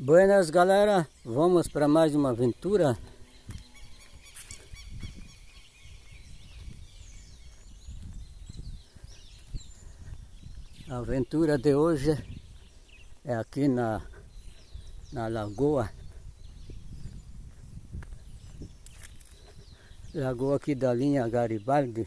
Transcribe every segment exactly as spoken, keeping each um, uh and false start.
Buenas galera, vamos para mais uma aventura. A aventura de hoje é aqui na, na lagoa. Lagoa aqui da linha Garibaldi.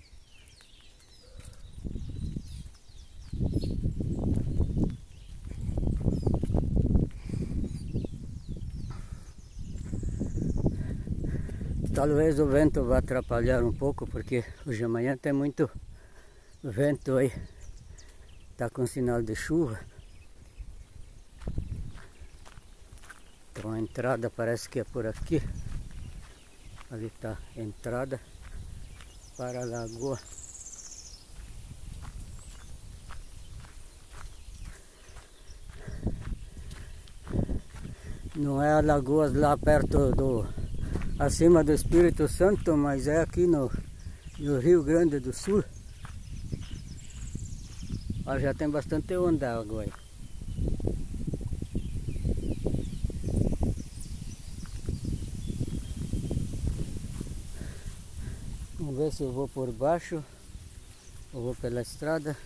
Talvez o vento vá atrapalhar um pouco, porque hoje de manhã tem muito vento aí. Tá com sinal de chuva. Então a entrada parece que é por aqui. Ali tá a entrada para a lagoa. Não é a lagoa lá perto do... acima do Espírito Santo, mas é aqui no, no Rio Grande do Sul. Ó, já tem bastante onda água aí. Vamos ver se eu vou por baixo ou vou pela estrada.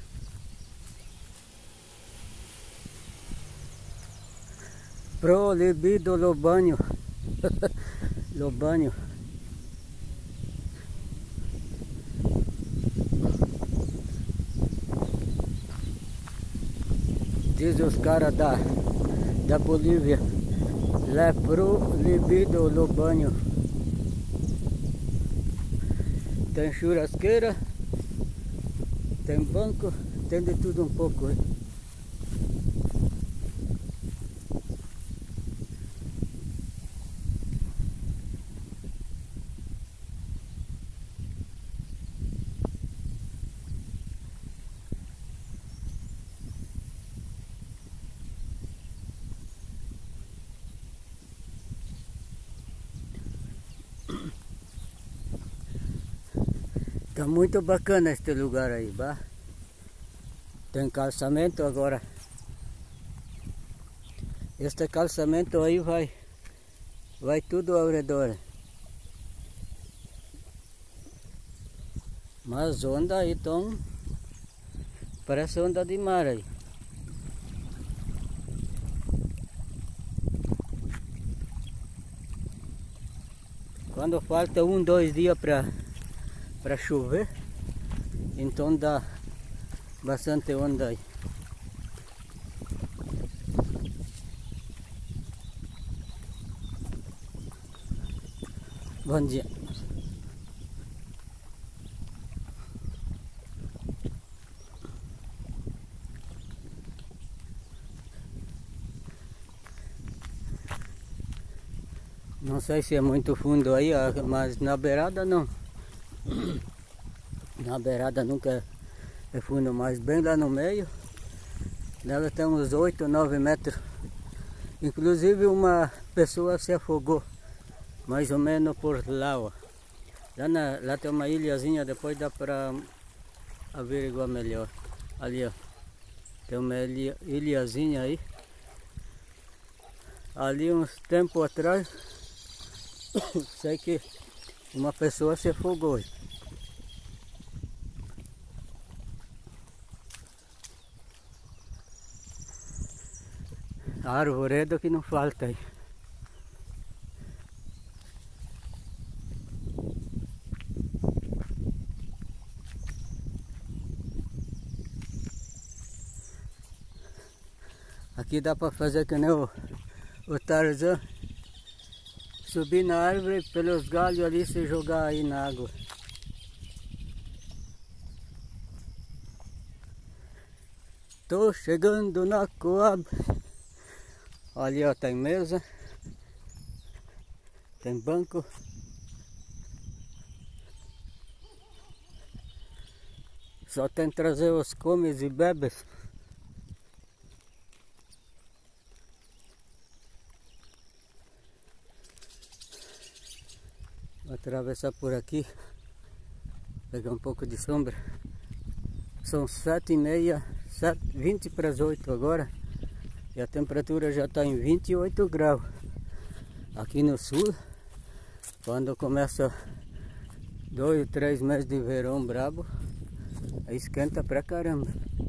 Proibido o banho. Lobanho. Diz os caras da, da Bolívia. É proibido o banho. Tem churrasqueira, tem banco, tem de tudo um pouco, hein? Tá muito bacana este lugar aí, bah. Tem calçamento agora. Este calçamento aí vai, vai tudo ao redor. Mas onda aí, então, parece onda de mar aí. Quando falta um, dois dias para para chover, então dá bastante onda aí. Bom dia. Não sei se é muito fundo aí, mas na beirada não. Na beirada nunca é fundo, mas bem lá no meio dela tem uns oito, nove metros. Inclusive uma pessoa se afogou mais ou menos por lá, ó. Lá, na, lá tem uma ilhazinha, depois dá para averiguar melhor. Ali, ó, tem uma ilha, ilhazinha aí. Ali uns tempos atrás sei que uma pessoa se afogou. Arvoredo que não falta aí. Aqui dá para fazer que nem o, o Tarzan. Subir na árvore pelos galhos ali e se jogar aí na água. Tô chegando na Coab. Ali ó, tem mesa, tem banco. Só tem que trazer os comes e bebes. Vou atravessar por aqui, pegar um pouco de sombra. São sete e meia, sete, vinte para as oito agora. E a temperatura já está em vinte e oito graus. Aqui no sul, quando começa dois, três meses de verão brabo, aí esquenta pra caramba.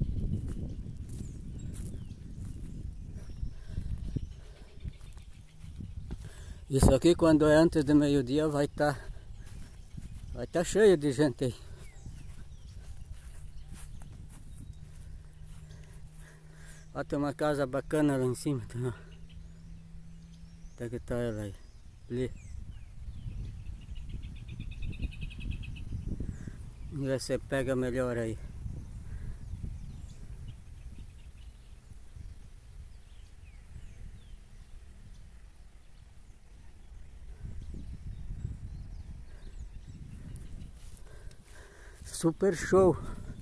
Isso aqui quando é antes do meio-dia vai estar tá, vai tá cheio de gente aí. Ó, tem uma casa bacana lá em cima, tá? Até que tá ela aí. Ali. Vamos ver se você pega melhor aí. Super show!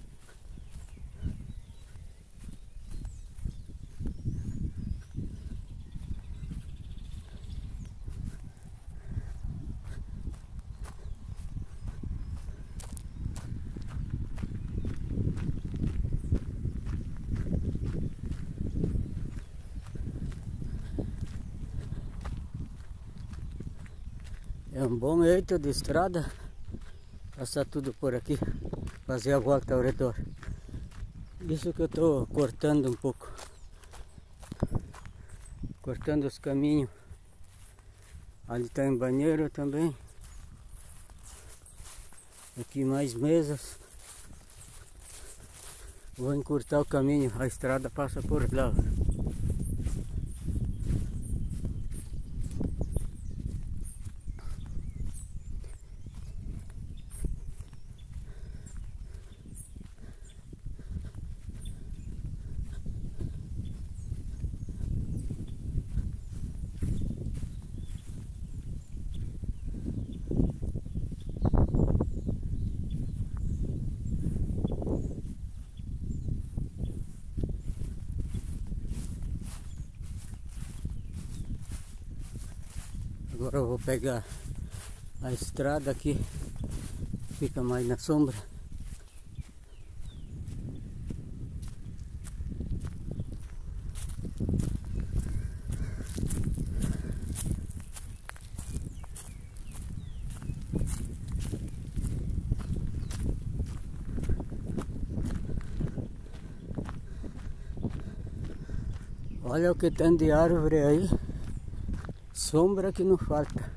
É um bom jeito de estrada, passar tudo por aqui, fazer a volta ao redor. Isso que eu estou cortando um pouco, cortando os caminhos. Ali tem banheiro também, aqui mais mesas. Vou encurtar o caminho, a estrada passa por lá. Agora eu vou pegar a estrada aqui, fica mais na sombra. Olha o que tem de árvore aí. Sombra que não falta.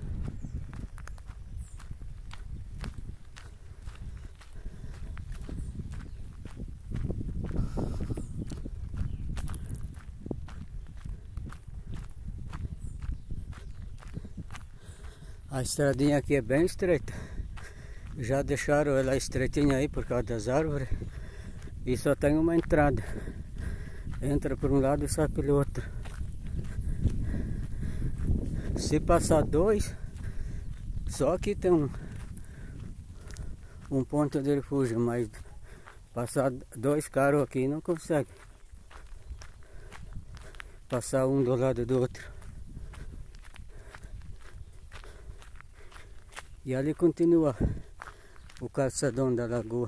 A estradinha aqui é bem estreita. Já deixaram ela estreitinha aí por causa das árvores. E só tem uma entrada. Entra por um lado e sai pelo outro. Se passar dois, só que tem um, um ponto de refúgio, mas passar dois carros aqui não consegue. Passar um do lado do outro. E ali continua o calçadão da lagoa.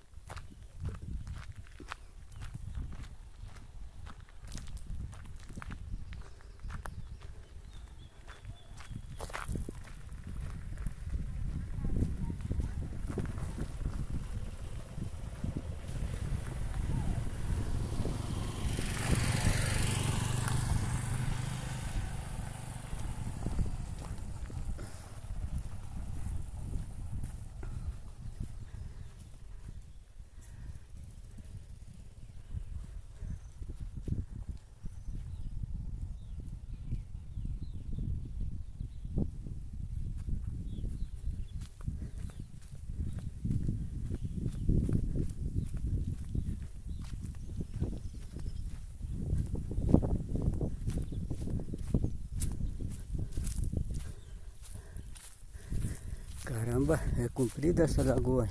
Caramba, é comprida essa lagoa.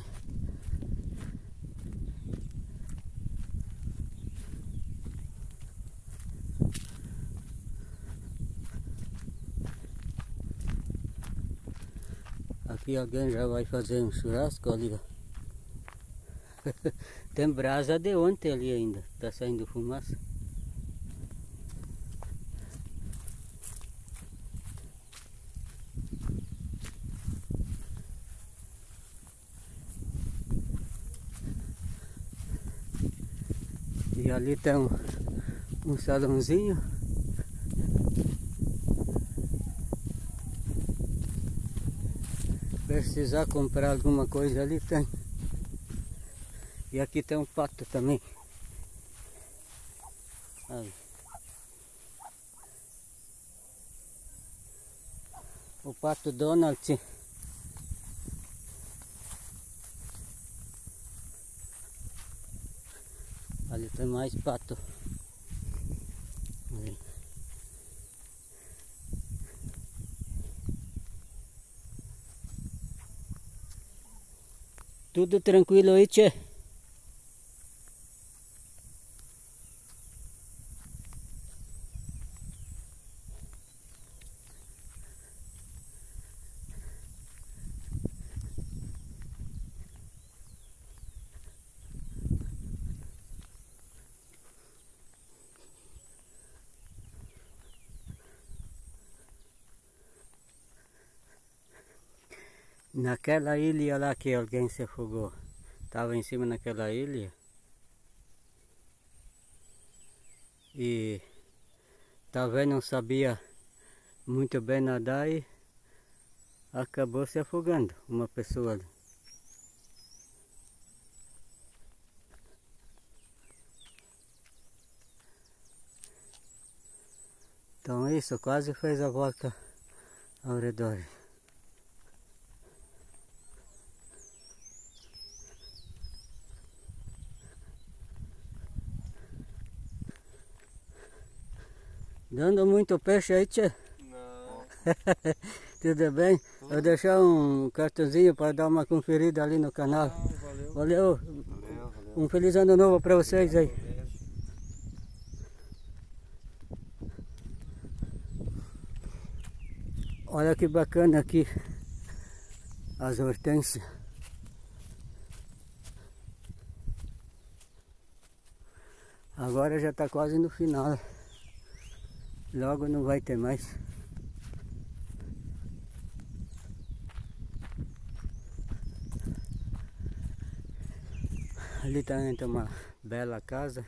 Aqui alguém já vai fazer um churrasco ali, ó. Tem brasa de ontem ali ainda, tá saindo fumaça. E ali tem um, um salãozinho. Precisar comprar alguma coisa ali tem. E aqui tem um pato também. Ali. O pato Donald. Ali tem mais pato. Ali. Tudo tranquilo aí, tchê? Naquela ilha lá que alguém se afogou, estava em cima naquela ilha e talvez não sabia muito bem nadar e acabou se afogando uma pessoa ali. Então isso quase fez a volta ao redor. Dando muito peixe aí, tchê? Não. Tudo bem? Tudo. Vou deixar um cartãozinho para dar uma conferida ali no canal. Ah, valeu. Valeu. Valeu, valeu. Um feliz ano novo para vocês aí. Olha que bacana aqui as hortênsias. Agora já está quase no final. Logo não vai ter mais. Ali também tem uma bela casa.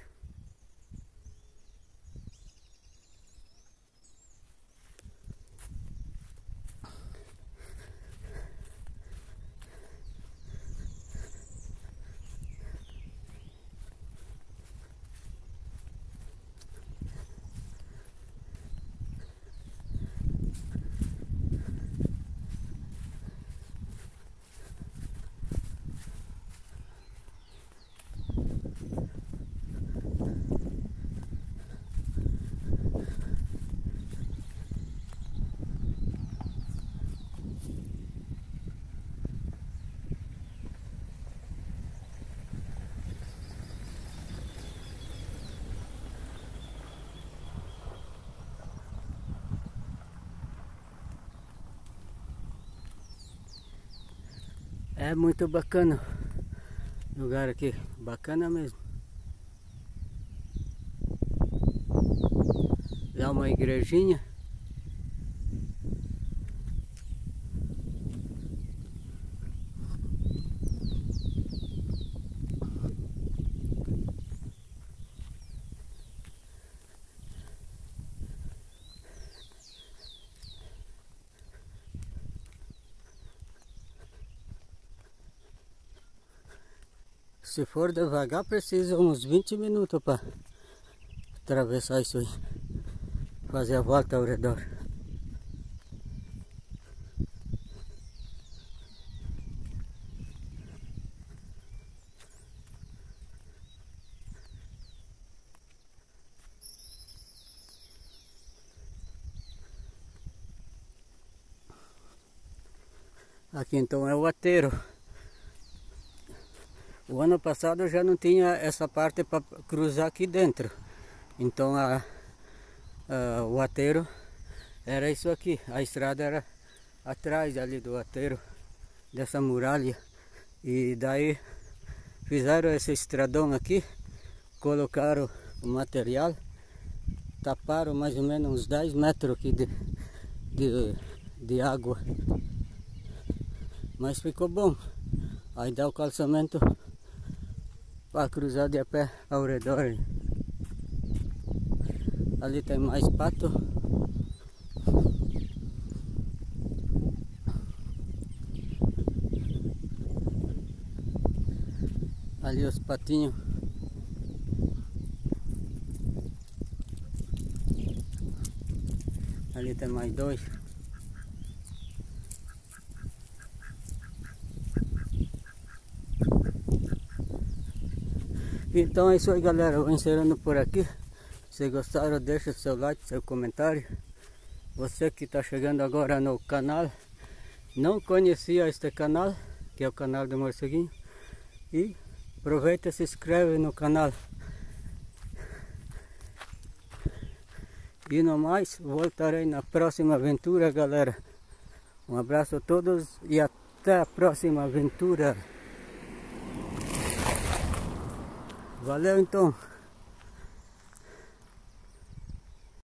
É muito bacana o lugar aqui, bacana mesmo. Lá uma igrejinha. Se for devagar, precisa uns vinte minutos para atravessar isso aí, fazer a volta ao redor. Aqui então é o ateiro. O ano passado eu já não tinha essa parte para cruzar aqui dentro. Então a, a, o ateiro era isso aqui. A estrada era atrás ali do ateiro, dessa muralha. E daí fizeram esse estradão aqui, colocaram o material, taparam mais ou menos uns dez metros aqui de, de, de água. Mas ficou bom. Aí dá o calçamento para cruzar de a pé ao redor. Ali tem mais pato. Ali os patinhos. Ali tem mais dois. Então é isso aí, galera. Eu vou encerrando por aqui. Se gostaram, deixa seu like, seu comentário. Você que está chegando agora no canal, não conhecia este canal, que é o canal do Morceguinho, e aproveita e se inscreve no canal. E no mais, voltarei na próxima aventura, galera. Um abraço a todos e até a próxima aventura. Valeu então.